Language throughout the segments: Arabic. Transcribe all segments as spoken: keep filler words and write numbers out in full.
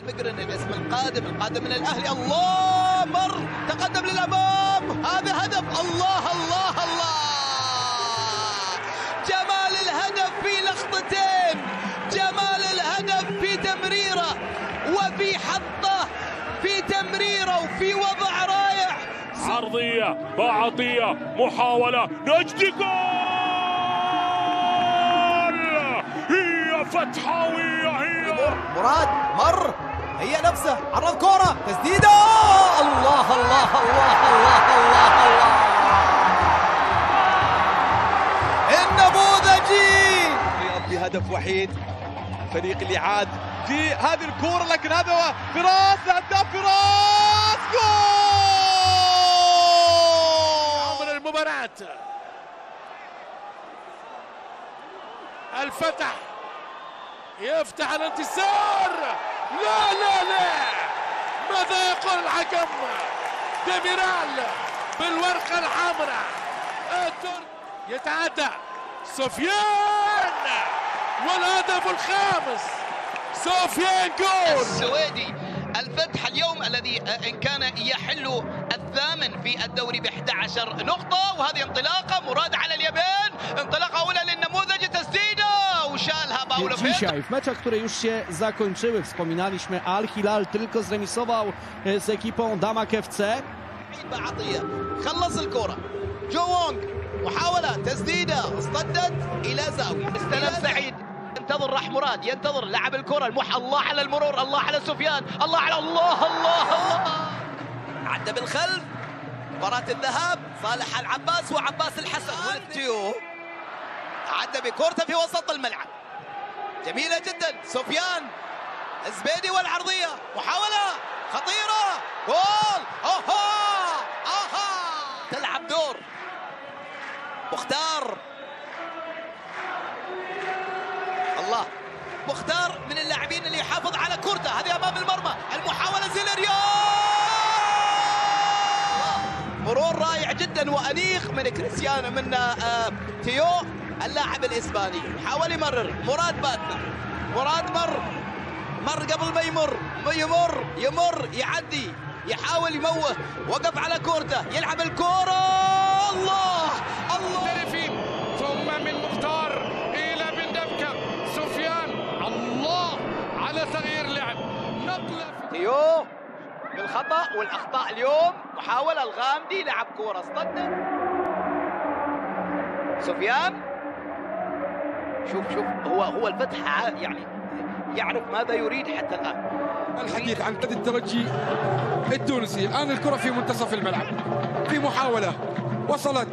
مقرن الاسم القادم القادم من الاهلي. الله مر تقدم للامام، هذا هدف. الله الله الله، جمال الهدف في لقطتين، جمال الهدف في تمريره وفي حطه، في تمريره وفي وضع رائع. عرضيه بعطيه محاوله نجدي، جول! هي فتحاويه، هي مراد مر، هي نفسه عرض كوره، تسديده، الله الله الله الله الله الله، النموذجي بهدف وحيد. الفريق اللي عاد في هذه الكوره، لكن هذا هو فراس، هداف فراس، جول من المباراة. الفتح يفتح الانتصار. لا لا لا، ماذا يقول الحكم؟ ديميرال بالورقة الحمراء. يتعدى سفيان والهدف الخامس. سفيان جول السويدي. الفتح اليوم الذي ان كان يحل الثامن في الدوري ب إحدى عشرة نقطة، وهذه انطلاقة مراد على اليمين، انطلاقة أولى للنموذج، تسديدة وشالها باولو. Dzisiaj w meczach, które już się zakończyły, wspominaliśmy, Al Hilal tylko zremisował z ekipą Damak F C. عطية خلص الكرة، جو وونغ محاولة تسديدة، اصطدت إلى زاوية، استلم سعيد، ينتظر راح مراد، ينتظر لعب الكرة المح، الله على المرور، الله على سفيان، الله على الله الله الله، عدى بالخلف. مباراة الذهاب صالح العباس وعباس الحسن والتيو، عدى بكورته في وسط الملعب، جميلة جدا. سفيان الزبيدي والعرضية، محاولة خطيرة، جول، اوها اها، تلعب دور مختار. الله، مختار من اللاعبين اللي يحافظ على كورته، هذه امام المرمى، المحاولة زيليريو، مرور رائع جدا وانيق من كريستيانو، من آه تيو اللاعب الاسباني، حاول يمرر. مراد باتنا، مراد مر مر قبل ما يمر، يمر يمر يعدي، يحاول يموه، وقف على كورته، يلعب الكورة، الله الله، ثم من مختار الى بن دبكة، سفيان، الله على تغيير لعب، نقلة تيو بالخطأ والاخطاء اليوم. محاولة الغامدي، لعب كورة اصطدت. سفيان، شوف شوف هو هو الفتح يعني يعرف ماذا يريد حتى الآن. الحديث عن نادي الترجي التونسي. الآن الكرة في منتصف الملعب، في محاولة وصلت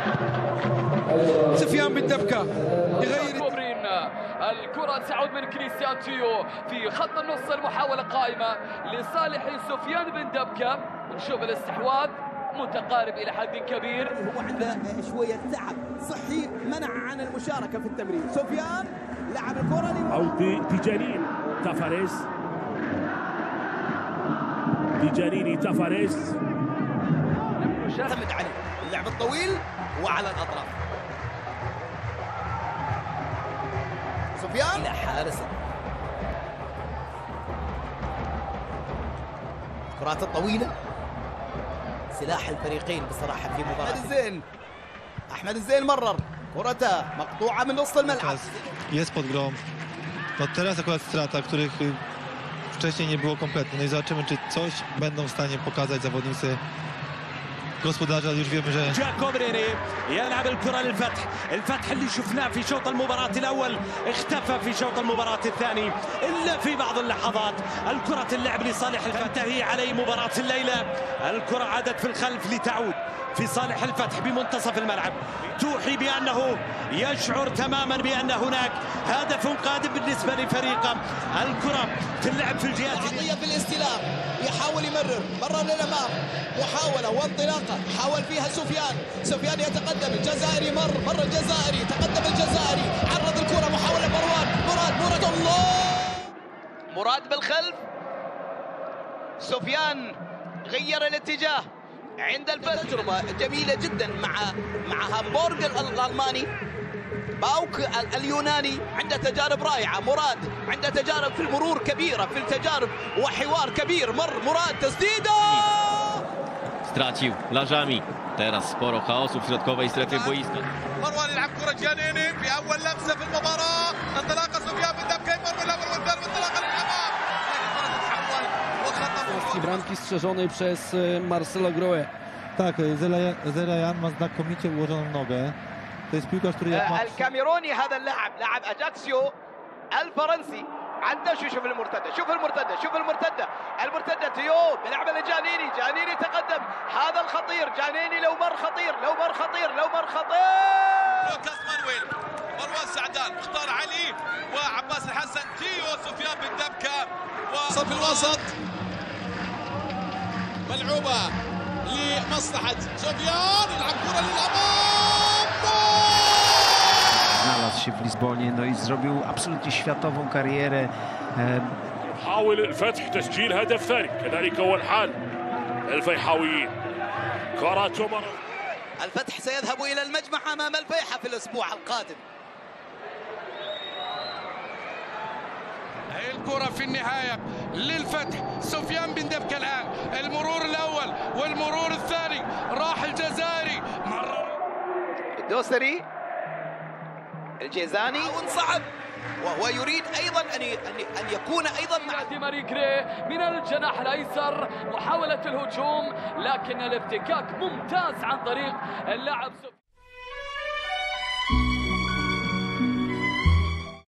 سفيان بن دبكة يغير كوبرين. الكرة تعود من كريستيان تيو في خط النص، المحاولة قائمة لصالح سفيان بن دبكة. نشوف الاستحواذ متقارب إلى حد كبير. هو عنده شوية تعب صحي منع عن المشاركة في التمرين. سفيان لعب الكرة أو تيجانين تافاريز، تيجانيني تافاريز يعتمد عليه اللعب الطويل وعلى الأطراف. سفيان إلى حارس، الكرات الطويلة سلاح الفريقين بصراحة في مباراة. أحمد الزين، أحمد الزين مرر كرته مقطوعة من نص الملعب. Jest pod grą. No teraz akurat strata, których wcześniej nie było kompletnie. No i zobaczymy, czy coś będą w stanie pokazać zawodnicy gospodarza. Już wiemy, że جاء كوبريني يلعب الكرة للفتح. الفتح اللي شفناه في شوط المباراة الأول اختفى في شوط المباراة الثاني إلا في بعض اللحظات. الكرة اللعب لصالح الفتح، تنتهي عليه مباراة الليلة. الكرة عادت في الخلف لتعود في صالح الفتح بمنتصف الملعب، توحي بأنه يشعر تماما بأن هناك هدف قادم بالنسبة لفريقه. الكرة تلعب في الجهات، عطية في الاستلام، يحاول يمرر، مرر للأمام، محاولة وانطلاقة، حاول فيها سفيان، سفيان يتقدم، الجزائري مر، مر الجزائري، تقدم الجزائري، عرض الكرة، محاولة مروان، مراد، مراد، الله، مراد بالخلف، سفيان غير الاتجاه عند الفتح. تجربة جميلة جدا مع مع هامبورغ الألماني، باوك اليوناني عنده تجارب رائعة، مراد عنده تجارب في المرور كبيرة، في التجارب وحوار كبير. مر مراد تسديدة stracił Lażami. Teraz sporo chaosu w środkowej strefie boiska. مروان يلعب كرة جانيني في أول لمسة في المباراة. انطلاقة سفيان بن دبكة يمر الأول والثاني وانطلاقة للأمام. تتحول وخطأ. Bramki strzeżonej przez Marcelo Grohe. Tak, Zelayan ma znakomicie ułożoną nogę. To jest piłkarz, który jak ma... الكاميروني هذا اللاعب لاعب اجاكسيو الفرنسي عنده شو شوف المرتده، شوف المرتده، شوف المرتده، المرتده تيوب بيلعبها لجانيني، جانيني تقدم، هذا الخطير جانيني لو مر خطير، لو مر خطير، لو مر خطير. لوكاس مانويل، مروان سعدان، مختار علي وعباس الحسن، تيو سفيان بن دبكة وصف الوسط. ملعوبة لمصلحة سفيان، يلعب كرة للأمام. Znalazł się w Lizbonie, no i zrobił absolutnie światową karierę. يحاول الفتح تسجيل هدف ثاني، كذلك هو الحال الفيحاويين. كرة تمر. الفتح سيذهب إلى المجمع أمام الفيحة في الأسبوع القادم. هي الكرة في النهاية للفتح، سفيان بن دبكة الآن، المرور الأول والمرور الثاني، راح الجزائري مرر الدوسري الجيزاني وانصعب، وهو يريد ايضا ان ان يكون ايضا مع دي ماري كري من الجناح الايسر، محاولة الهجوم لكن الافتكاك ممتاز عن طريق اللاعب